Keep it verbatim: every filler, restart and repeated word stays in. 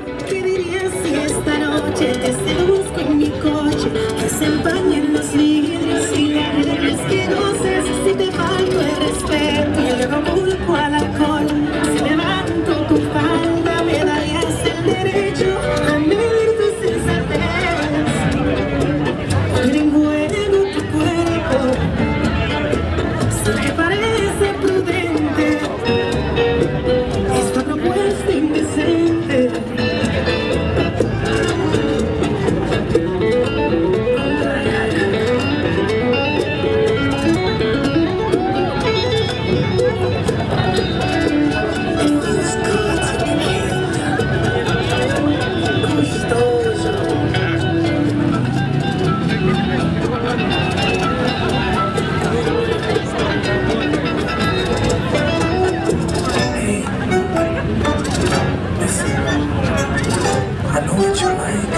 ¿Qué dirías si esta noche te seduzco en mi coche? Que se empañen los vidrios y le arregles que goces. Si te falto el respeto y le robo culpo al alcohol, si levanto tu falda me darías el derecho a medir tu sensatez. Poner en juego tu cuerpo, si te parece prudente esta propuesta indecente. I know what you like.